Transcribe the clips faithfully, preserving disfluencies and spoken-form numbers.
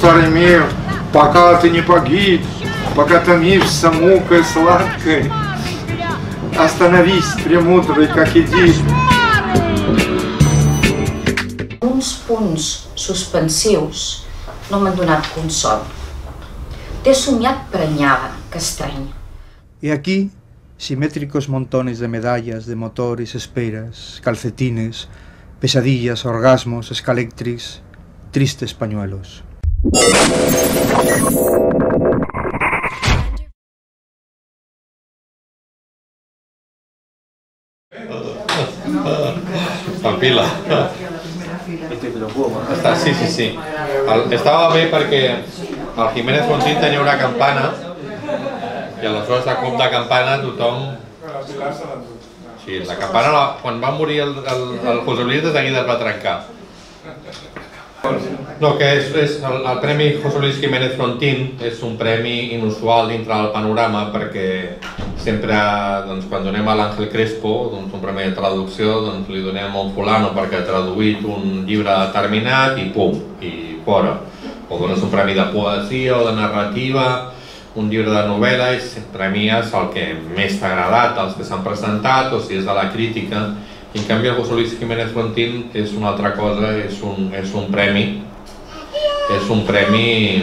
царь мир, пока ты не погиб, пока томишься мукой сладкой, остановись, премудрый, как Эдип. Uns punts suspensius no m'han donat consol. T'he soñat preñada, que estrany. Y aquí, simétricos montones de medallas, de motores, esperas, calcetines, pesadillas, orgasmos, escalectrix, tristes pañuelos. Pila. Està, sí, sí, sí. El, estava bé perquè el Jiménez Fontín tenia una campana i aleshores de cop de campana tothom... Sí, la campana, la, quan va morir el, el, el José Luis, des d'aquí es va trencar. No, que és, és el, el Premi José Luis Jiménez Fontín és un premi inusual dintre del panorama perquè sempre, doncs, quan donem a l'Àngel Crespo, doncs, un premi de traducció, doncs, li donem a un fulano perquè ha traduït un llibre determinat i pum, i fora. O dones un premi de poesia o de narrativa, un llibre de novel·la, i premies el que més t'ha agradat, els que s'han presentat, o si és de la crítica. En canvi, el José Luis Jiménez Fontín és una altra cosa, és un, és un premi, és un premi,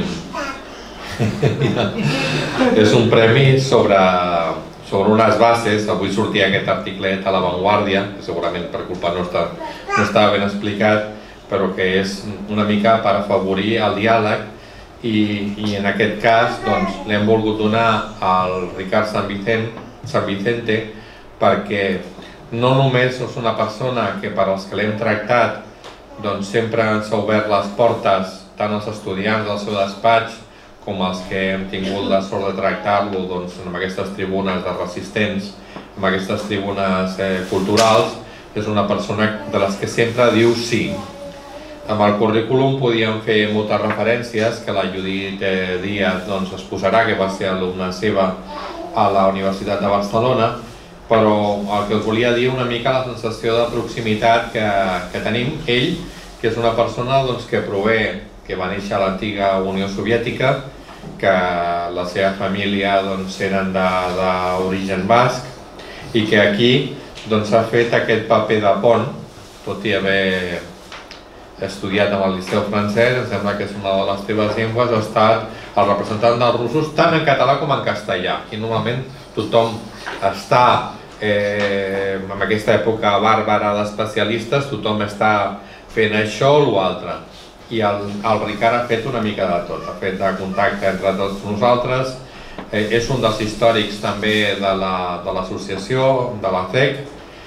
és un premi sobre, sobre unes bases. Avui sortia aquest articlet a La Vanguardia, que segurament per culpa nostra no estava ben explicat, però que és una mica per afavorir el diàleg i, i en aquest cas doncs, l'hem volgut donar al Ricard San Vicente, San Vicente perquè no només és una persona que per als que l'hem tractat doncs sempre ens ha obert les portes tant als estudiants del seu despatx com els que hem tingut la sort de tractar-lo doncs, en aquestes tribunes de resistents, en aquestes tribunes eh, culturals. És una persona de les que sempre diu sí. Amb el currículum podíem fer moltes referències, que la Judit eh, Díaz doncs, es posarà, que va ser alumna seva a la Universitat de Barcelona, però el que us volia dir una mica la sensació de proximitat que, que tenim. Ell, que és una persona doncs, que prové, que va néixer a l'antiga Unió Soviètica, que la seva família doncs, eren d'origen basc i que aquí doncs, ha fet aquest paper de pont, tot i haver estudiat amb el Liceu francès. Em sembla que és una de les teves llengües, ha estat el representant dels russos tant en català com en castellà. I normalment tothom està, eh, en aquesta època bàrbara d'especialistes, tothom està fent això o l'altre. I el, el Ricard ha fet una mica de tot, ha fet de contacte entre tots nosaltres, eh, és un dels històrics també de l'associació, la, de la C E C.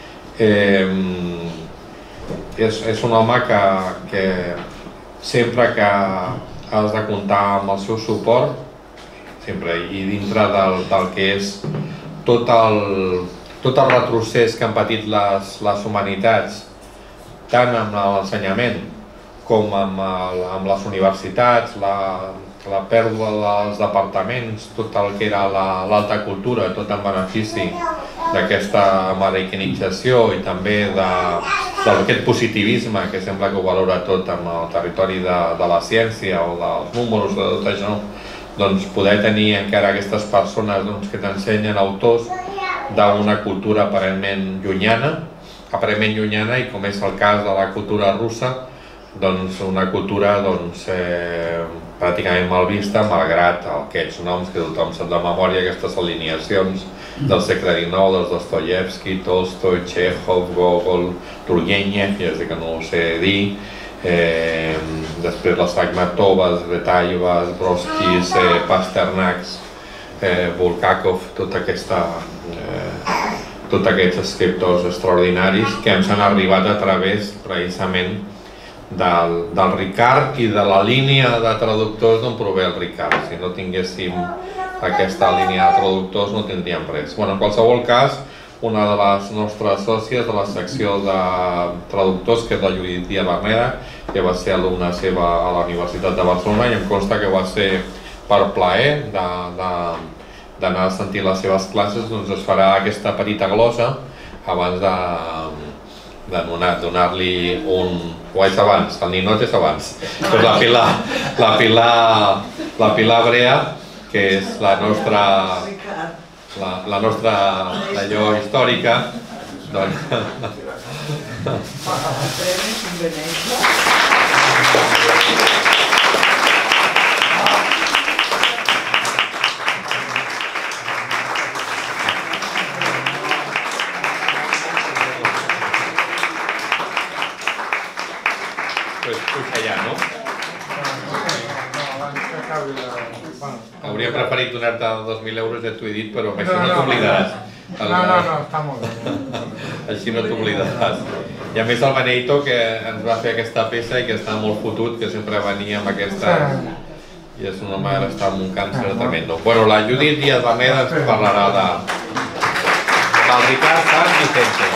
Eh, és, és un home que, que sempre que has de comptar amb el seu suport, sempre, i dintre del, del que és tot el, tot el retrocés que han patit les, les humanitats, tant amb l'ensenyament com amb, el, amb les universitats, la, la pèrdua dels departaments, tot el que era l'alta cultura, tot en benefici d'aquesta americanització i també d'aquest positivisme que sembla que ho valora tot amb el territori de, de la ciència o dels números, de tot això, doncs poder tenir encara aquestes persones doncs, que t'ensenyen autors d'una cultura aparentment llunyana, aparentment llunyana i com és el cas de la cultura russa, doncs una cultura doncs, eh, pràcticament mal vista, malgrat aquests noms que tothom sap de memòria, aquestes alineacions del segle dinou, dels Dostoyevsky, Tolstoi, Chekhov, Gogol, Turgenev, ja sé que no ho sé dir, eh, després les Akhmatovas, Retayevas, Broskis, eh, Pasternaks, eh, Bulgakov, tota aquesta, eh, tots aquests escriptors extraordinaris que ens han arribat a través precisament del, del Ricard i de la línia de traductors d'on prové el Ricard. Si no tinguéssim aquesta línia de traductors no tindríem res. Bueno, en qualsevol cas, una de les nostres sòcies de la secció de traductors, que és la Judit Díaz Berneda, que va ser alumna seva a la Universitat de Barcelona i em consta que va ser per plaer d'anar a sentir les seves classes, doncs es farà aquesta petita glossa abans de de donar-li un... o és abans, el ninot és abans. Doncs la Pilar, la Pilar, la Pilar Brea, que és la nostra, la, la nostra allò històrica, doncs... Hauria preferit donar-te dos mil euros, ja t'ho he dit, però així no t'oblidaràs. No, no, no, està molt bé. Així no t'oblidaràs. I a més el Beneito, que ens va fer aquesta peça i que està molt fotut, que sempre venia amb aquesta... I és un home que està amb un càncer tremendo. Bueno, la Judit Díaz Lameda ens parlarà de... del Ricard San Vicente.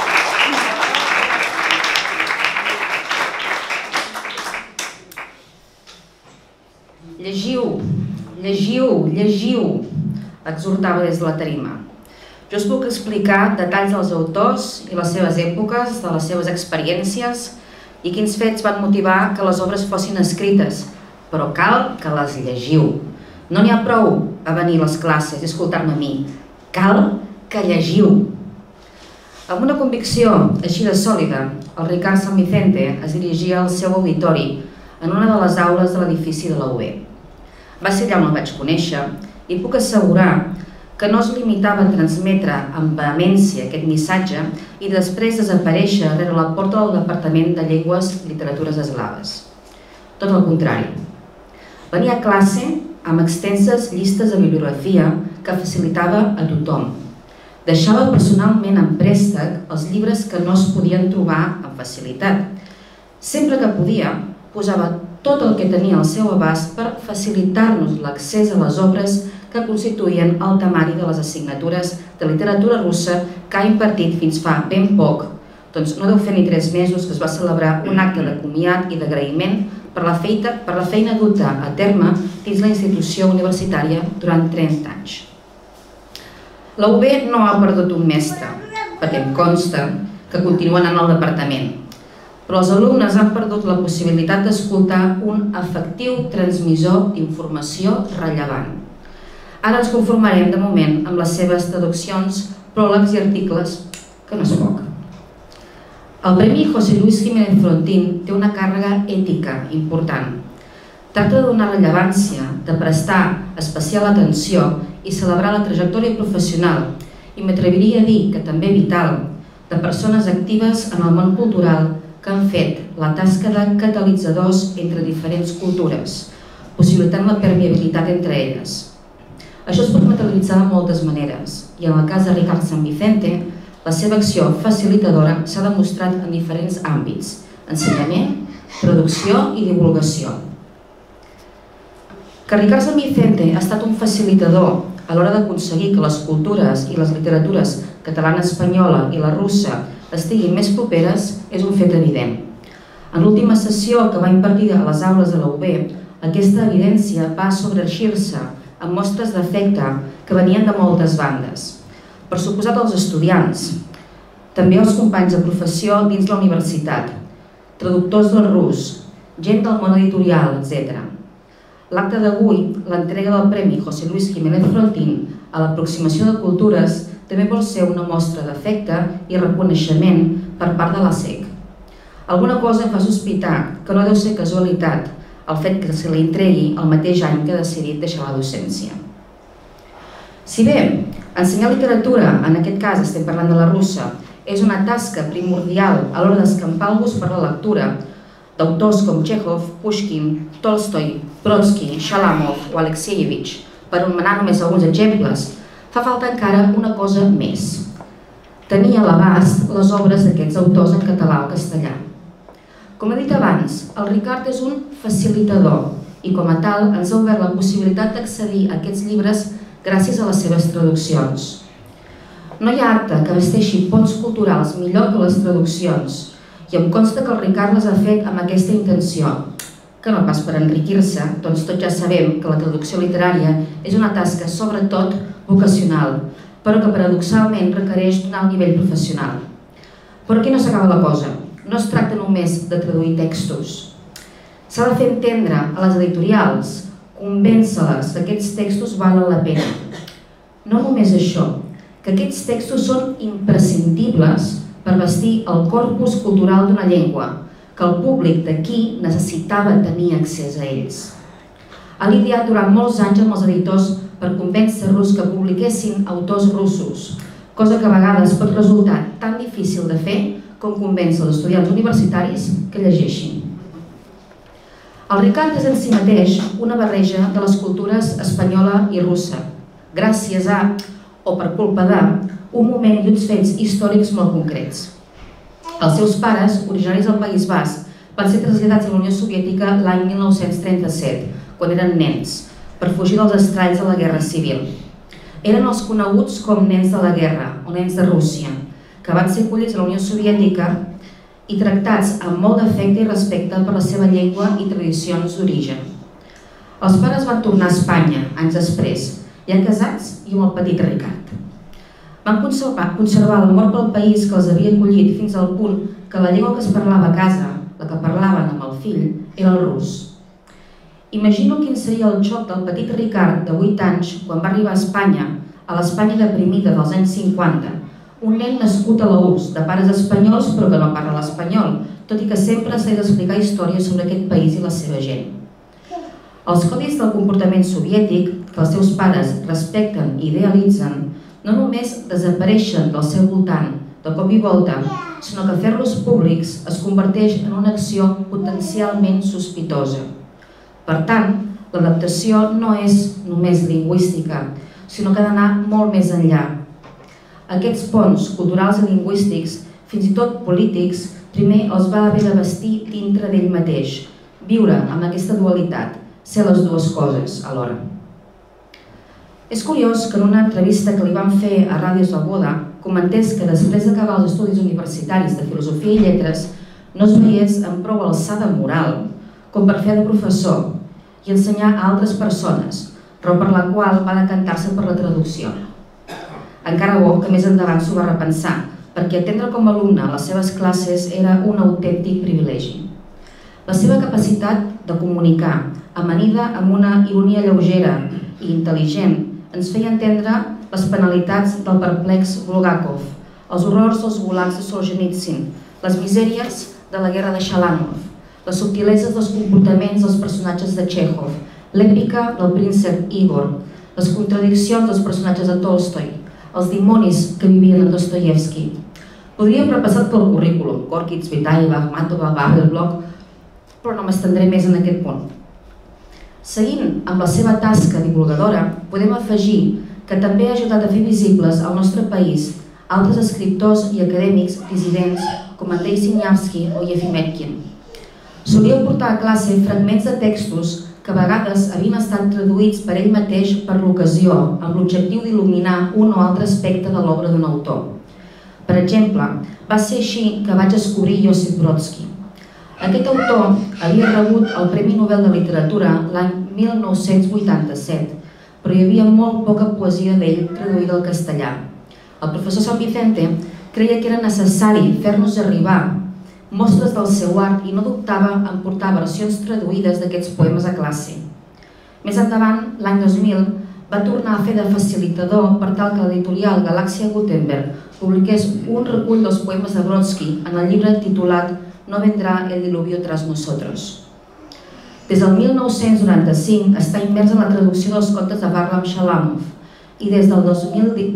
Llegiu, llegiu, llegiu, exhortava des de la tarima. Jo us puc explicar detalls dels autors i les seves èpoques, de les seves experiències i quins fets van motivar que les obres fossin escrites, però cal que les llegiu. No n'hi ha prou a venir a les classes i escoltar-me a mi, cal que llegiu. Amb una convicció així de sòlida, el Ricard San Vicente es dirigia al seu auditori en una de les aules de l'edifici de la U B. Va ser allà on el vaig conèixer i puc assegurar que no es limitava a transmetre amb vehemència aquest missatge i després desaparèixer rere la porta del Departament de Llengües i Literatures Eslaves. Tot el contrari. Venia a classe amb extenses llistes de bibliografia que facilitava a tothom. Deixava personalment en préstec els llibres que no es podien trobar amb facilitat. Sempre que podia, posava tot el que tenia al seu abast per facilitar-nos l'accés a les obres que constituïen el temari de les assignatures de literatura russa que ha impartit fins fa ben poc, doncs no deu fer ni tres mesos que es va celebrar un acte de comiat i d'agraïment per la feina, per la feina duta a terme dins la institució universitària durant trenta anys. La U B no ha perdut un mestre, perquè em consta que continuen en el departament, però els alumnes han perdut la possibilitat d'escoltar un efectiu transmissor d'informació rellevant. Ara ens conformarem de moment amb les seves traduccions, pròlegs i articles, que no és poc. El Premi José Luis Jiménez Frontín té una càrrega ètica important. Tracta de donar rellevància, de prestar especial atenció i celebrar la trajectòria professional i m'atreviria a dir que també vital de persones actives en el món cultural que han fet la tasca de catalitzadors entre diferents cultures, possibilitant la permeabilitat entre elles. Això es pot materialitzar de moltes maneres i en el cas de Ricard San Vicente, la seva acció facilitadora s'ha demostrat en diferents àmbits: ensenyament, producció i divulgació. Que Ricard San Vicente ha estat un facilitador a l'hora d'aconseguir que les cultures i les literatures catalana, espanyola i la russa estiguin més properes és un fet evident. En l'última sessió que va impartir a les aules de la U B, aquesta evidència va sobreeixir-se amb mostres d'afecte que venien de moltes bandes. Per suposat els estudiants, també els companys de professió dins la universitat, traductors del rus, gent del món editorial, etcètera. L'acte d'avui, l'entrega del Premi José Luis Jiménez Frontín a l'aproximació de cultures, també vol ser una mostra d'afecte i reconeixement per part de l'A S E C. Alguna cosa em fa sospitar que no deu ser casualitat el fet que se li entregui el mateix any que ha decidit deixar la docència. Si bé ensenyar literatura, en aquest cas estem parlant de la russa, és una tasca primordial a l'hora d'escampar el gust per la lectura d'autors com Chekhov, Pushkin, Tolstoi, Brodsky, Shalamov o Alexievich, per anomenar només alguns exemples, fa falta encara una cosa més: tenir a l'abast les obres d'aquests autors en català o castellà. Com he dit abans, el Ricard és un facilitador i com a tal ens ha obert la possibilitat d'accedir a aquests llibres gràcies a les seves traduccions. No hi ha arte que vesteixi ponts culturals millor que les traduccions i em consta que el Ricard les ha fet amb aquesta intenció, que no pas per enriquir-se, doncs tots ja sabem que la traducció literària és una tasca sobretot vocacional, però que paradoxalment requereix d'un alt nivell professional. Però aquí no s'acaba la cosa. No es tracta només de traduir textos. S'ha de fer entendre a les editorials, convèncer-les que aquests textos valen la pena. No només això, que aquests textos són imprescindibles per vestir el corpus cultural d'una llengua, que el públic d'aquí necessitava tenir accés a ells. Ha lidiat durant molts anys amb els editors per convèncer-los que publiquessin autors russos, cosa que a vegades pot resultar tan difícil de fer com convèncer els estudiants universitaris que llegeixin. El Ricard és en si mateix una barreja de les cultures espanyola i russa, gràcies a, o per culpa de, un moment i uns fets històrics molt concrets. Els seus pares, originaris del País Basc, van ser traslladats a la Unió Soviètica l'any mil nou-cents trenta-set, quan eren nens, per fugir dels estralls de la Guerra Civil. Eren els coneguts com nens de la guerra, o nens de Rússia, que van ser acollits a la Unió Soviètica i tractats amb molt d'afecte i respecte per la seva llengua i tradicions d'origen. Els pares van tornar a Espanya, anys després, ja casats i amb el petit Ricard. Van conservar l'amor pel país que els havia acollit fins al punt que la llengua que es parlava a casa, la que parlaven amb el fill, era el rus. Imagino quin seria el xoc del petit Ricard de vuit anys quan va arribar a Espanya, a l'Espanya deprimida dels anys cinquanta, un nen nascut a la U R S S, de pares espanyols però que no parla l'espanyol, tot i que sempre s'ha d'explicar històries sobre aquest país i la seva gent. Els codis del comportament soviètic, que els seus pares respecten i idealitzen, no només desapareixen del seu voltant de cop i volta, sinó que fer-los públics es converteix en una acció potencialment sospitosa. Per tant, l'adaptació no és només lingüística, sinó que ha d'anar molt més enllà. Aquests ponts culturals i lingüístics, fins i tot polítics, primer els va haver de vestir dintre d'ell mateix, viure amb aquesta dualitat, ser les dues coses alhora. És curiós que en una entrevista que li van fer a Ràdio Svoboda comentés que després d'acabar els estudis universitaris de Filosofia i Lletres no es veiés amb prou alçada moral com per fer de professor i ensenyar a altres persones, raó per la qual va decantar-se per la traducció. Encara bo que més endavant s'ho va repensar, perquè atendre com a alumne a les seves classes era un autèntic privilegi. La seva capacitat de comunicar, amanida amb una ironia lleugera i intel·ligent, ens feia entendre les penalitats del perplex Bulgakov, els horrors dels gulags de Solzhenitsyn, les misèries de la guerra de Shalamov, les subtileses dels comportaments dels personatges de Chekhov, l'èpica del príncep Igor, les contradiccions dels personatges de Tolstoi, els dimonis que vivien en Dostoyevsky. Podríem repassar pel currículum, Gorky, Tsvetaeva, Akhmatova, Babelbloch, però no m'estendré més en aquest punt. Seguint amb la seva tasca divulgadora, podem afegir que també ha ajudat a fer visibles al nostre país altres escriptors i acadèmics dissidents com Andrei Sinyavsky o Yefimetkin. Solia portar a classe fragments de textos que a vegades havien estat traduïts per ell mateix per l'ocasió, amb l'objectiu d'il·luminar un o altre aspecte de l'obra d'un autor. Per exemple, va ser així que vaig descobrir Josip Brodsky. Aquest autor havia rebut el Premi Nobel de Literatura l'any mil nou-cents vuitanta-set, però hi havia molt poca poesia d'ell traduïda al castellà. El professor San Vicente creia que era necessari fer-nos arribar mostres del seu art i no dubtava en portar versions traduïdes d'aquests poemes a classe. Més endavant, l'any dos mil, va tornar a fer de facilitador per tal que l'editorial Galàxia Gutenberg publiqués un recull dels poemes de Brodsky en el llibre titulat No vendrá el diluvio tras nosotros. Des del mil nou-cents noranta-cinc està immers en la traducció dels contes de Varlam Shalamov i des del dos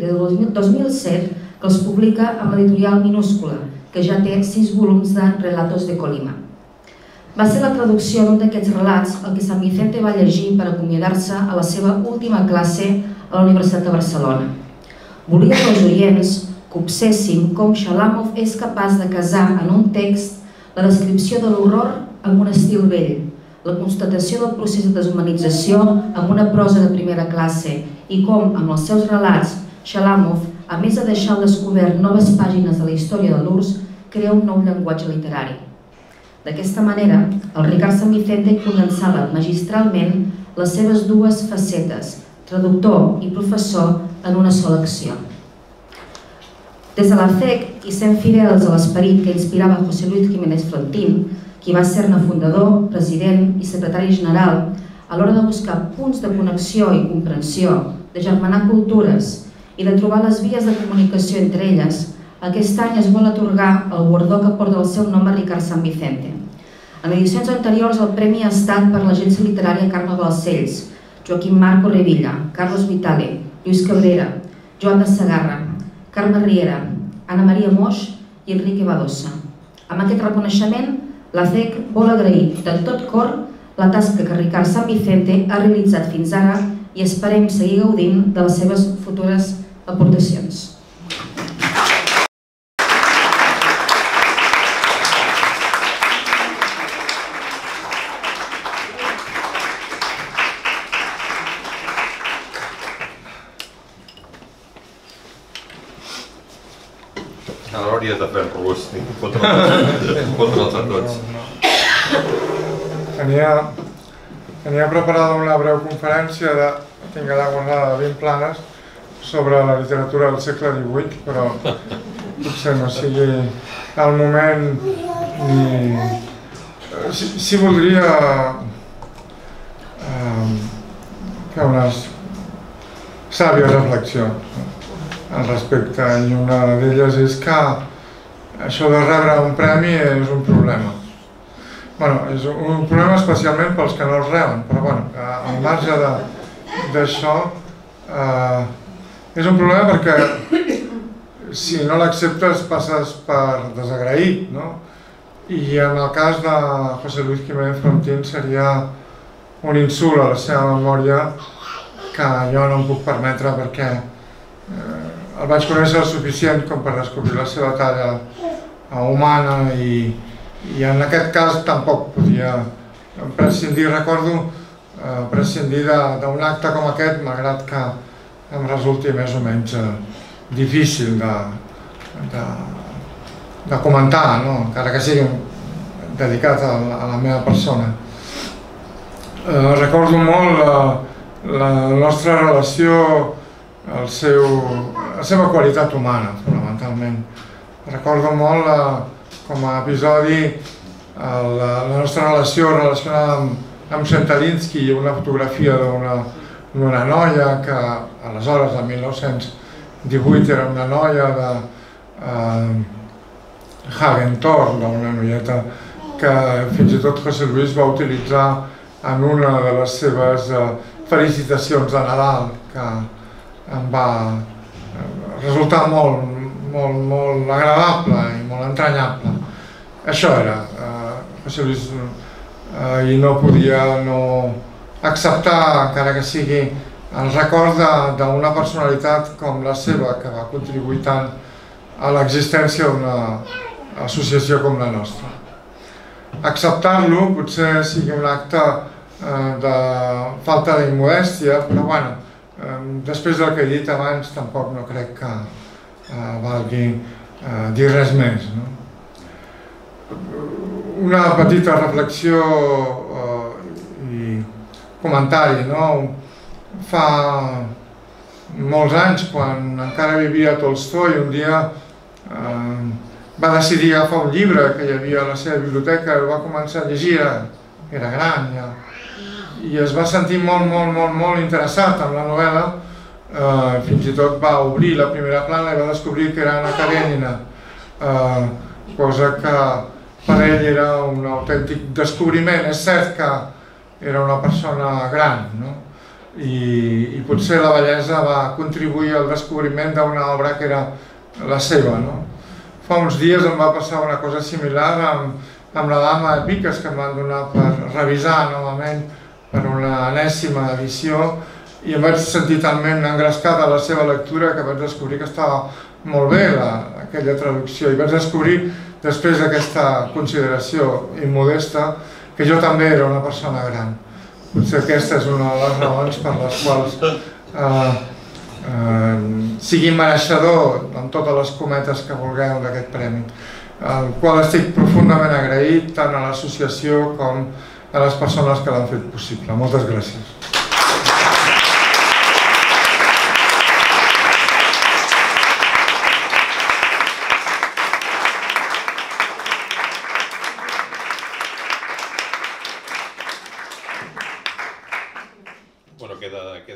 mil set que els publica amb l'editorial Minúscula, que ja té sis volums de Relatos de Colima. Va ser la traducció d'un d'aquests relats el que San Vicente va llegir per acomiadar-se a la seva última classe a la Universitat de Barcelona. Volia que els oients copséssim com Shalamov és capaç de casar en un text la descripció de l'horror amb un estil vell, la constatació del procés de deshumanització amb una prosa de primera classe i com, amb els seus relats, Shalamov, a més de deixar al descobert noves pàgines de la història de l'U R S S, crea un nou llenguatge literari. D'aquesta manera, el Ricard San Vicente condensava magistralment les seves dues facetes, traductor i professor, en una sola acció. Des de la C E C, i sent fidels a l'esperit que inspirava José Luis Jiménez Frontín, qui va ser-ne fundador, president i secretari general, a l'hora de buscar punts de connexió i comprensió, de germanar cultures i de trobar les vies de comunicació entre elles, aquest any es vol atorgar el guardó que porta el seu nom a Ricard San Vicente. En edicions anteriors el premi ha estat per l'agència literària Carme Balcells, Joaquim Marco Revilla, Carlos Vitale, Lluís Cabrera, Joan de Segarra, Carme Riera, Ana Maria Moix i Enrique Badosa. Amb aquest reconeixement, la C E C vol agrair de tot cor la tasca que Ricard San Vicente ha realitzat fins ara i esperem seguir gaudint de les seves futures aportacions. Ara hauries de fer el rus i fotre'ls a tots. Tenia preparada una breu conferència, tinc allà guardada de vint planes, sobre la literatura del segle divuit, però potser no sigui el moment ni... Sí voldria fer unes sàvies reflexions al respecte, i una d'elles és que això de rebre un premi és un problema. Bueno, és un problema especialment pels que no els reben, però bueno, al marge d'això és un problema perquè si no l'acceptes passes per desagraït, no? I en el cas de José Luis Jiménez Frontín seria un insult a la seva memòria que jo no em puc permetre perquè el vaig conèixer el suficient com per descobrir la seva talla humana i en aquest cas tampoc podia prescindir, recordo prescindir d'un acte com aquest, malgrat que em resulti més o menys difícil de comentar, encara que sigui dedicat a la meva persona. Recordo molt la nostra relació, la seva qualitat humana, fonamentalment. Recordo molt com a episodi la nostra relació relacionada amb Sentalinsky i una fotografia d'una noia que aleshores, el mil nou-cents divuit, era una noia de Hagentor, d'una noieta que fins i tot José Luis va utilitzar en una de les seves felicitacions de Nadal, que em va resultar molt, molt, molt agradable i molt entranyable. Això era José Luis, i no podia no acceptar, encara que sigui el record d'una personalitat com la seva, que va contribuir tant a l'existència d'una associació com la nostra. Acceptar-lo potser sigui un acte de falta d'immodèstia, però bueno, després del que he dit abans tampoc no crec que valgui dir res més. Una petita reflexió i comentari. Fa molts anys, quan encara vivia a Tolstoi, un dia va decidir agafar un llibre que hi havia a la seva biblioteca, el va començar a llegir, era gran ja, i es va sentir molt, molt, molt, molt interessat en la novel·la. Fins i tot va obrir la primera plana i va descobrir que era Anna Karenina, cosa que per ell era un autèntic descobriment. És cert que era una persona gran, i potser la bellesa va contribuir al descobriment d'una obra que era la seva. Fa uns dies em va passar una cosa similar amb la Dama de Piques, que em van donar per revisar novament per una enèsima edició, i em vaig sentir talment engrescat a la seva lectura que vaig descobrir que estava molt bé aquella traducció, i vaig descobrir, després d'aquesta consideració immodesta, que jo també era una persona gran. Potser aquesta és una de les raons per les quals sigui mereixedor, amb totes les cometes que vulgueu, d'aquest premi, al qual estic profundament agraït tant a l'associació com a les persones que l'han fet possible. Moltes gràcies.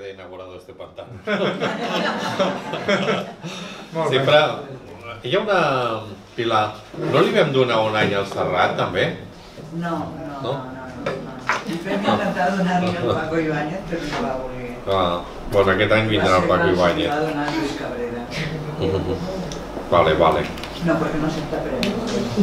de inaugurado este pantano. Molt Sí, bé. però hi ha una... Pilar, no li vam donar un any al Serrat, també? No, no, no, no, no. I vam intentar donar-li al Paco Ibáñez, però no va voler. Ah, doncs aquest any vindrà el Paco Ibáñez. Va donar Lluís Cabrera. Vale, vale. No, porque no acepta premios.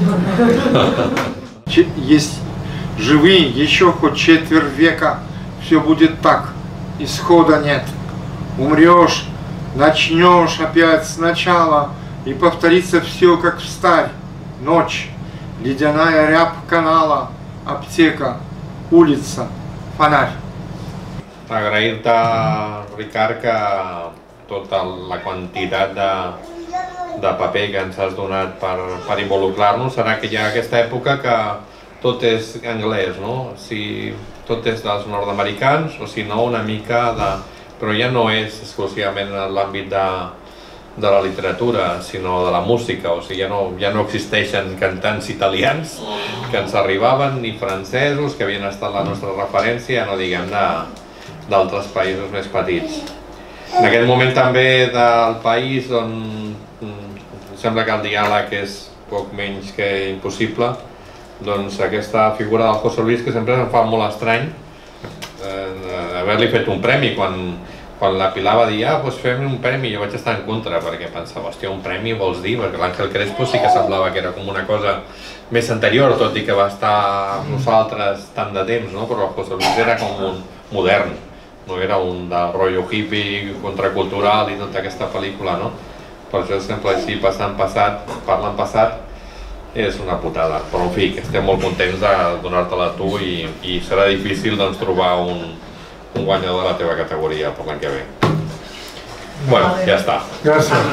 Есть живые еще хоть четверть века, все будет так, исхода нет. Умрешь, начнешь опять сначала, и повторится все как встарь. Ночь, ледяная рябь канала, аптека, улица, фонарь. Agrair-te, Ricard, que tota la quantitat de, de paper que ens has donat per, per involucrar-nos. Serà que hi ha aquesta època que tot és anglès, no? Si tot és dels nord-americans, o si no una mica de... Però ja no és exclusivament en l'àmbit de, de la literatura, sinó de la música. O sigui, ja no, ja no existeixen cantants italians que ens arribaven, ni francesos, que havien estat la nostra referència, ja no diguem d'altres països més petits. En aquest moment també del país on sembla que el diàleg és poc menys que impossible, doncs aquesta figura del José Luis, que sempre em fa molt estrany eh, haver-li fet un premi. Quan, quan la Pilar va dir, ah, doncs fem un premi, jo vaig estar en contra, perquè pensava, hòstia, un premi vols dir? Perquè l'Àngel Crespo sí que semblava que era com una cosa més anterior, tot i que va estar amb nosaltres tant de temps, no? Però el José Luis era com un modern, no era un de rotllo hippie, contracultural i tota aquesta pel·lícula, no? Per això sempre així passant passat, parlant passat, és una putada. Però en fi, que estem molt contents de donar-te-la a tu i, i serà difícil doncs, trobar un, un guanyador de la teva categoria per l'any que ve. Bueno, ja està. Gràcies.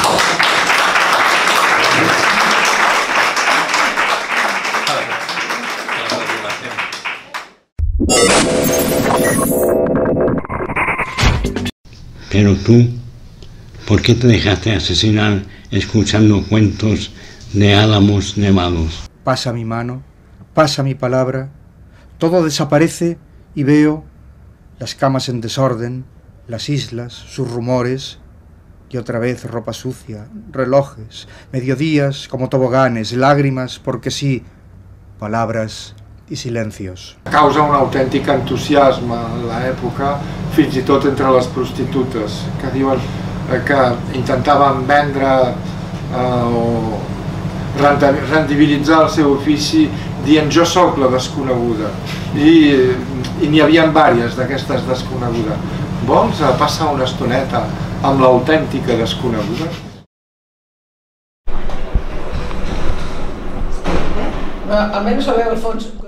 Pero tú, ¿por qué te dejaste asesinar escuchando cuentos de álamos nevados? Pasa mi mano, pasa mi palabra, todo desaparece y veo las camas en desorden, las islas, sus rumores, y otra vez ropa sucia, relojes, mediodías como toboganes, lágrimas porque sí, palabras i silencios. Causa un autèntic entusiasme en l'època, fins i tot entre les prostitutes, que diuen que intentaven vendre eh, o rendibilitzar el seu ofici dient jo sóc la desconeguda. I, i n'hi havia diverses d'aquestes desconegudes. Vols passar una estoneta amb l'autèntica desconeguda? Almenys sabeu el fons.